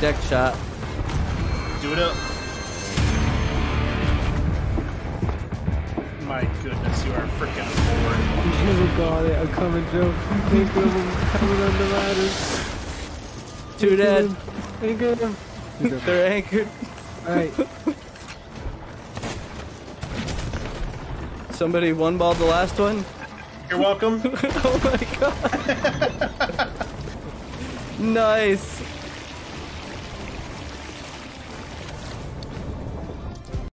deck shot. Do it up. My goodness, you are freaking bored. You got it. I'm coming, Joe. Take them. I'm coming on the ladders. Two dead. Anchor them. They're anchored. Alright. Somebody one-balled the last one. You're welcome. Oh my god. Nice.